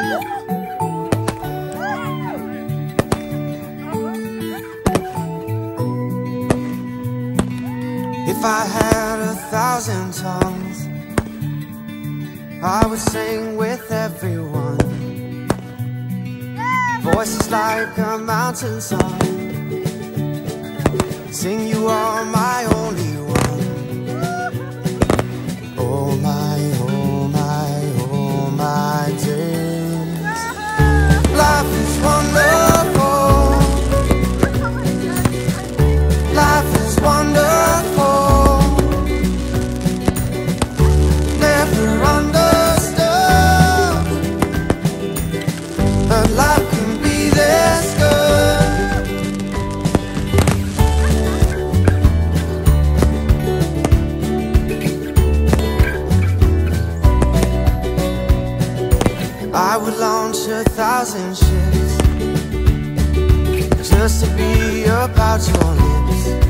If I had 1,000 tongues, I would sing with everyone. Voices like a mountain song, sing you are my only one. Oh my, oh my, oh my days. Life is wonderful. Life is wonderful. Never understood that life can be this good. I would launch 1,000 ships just to be about your lips.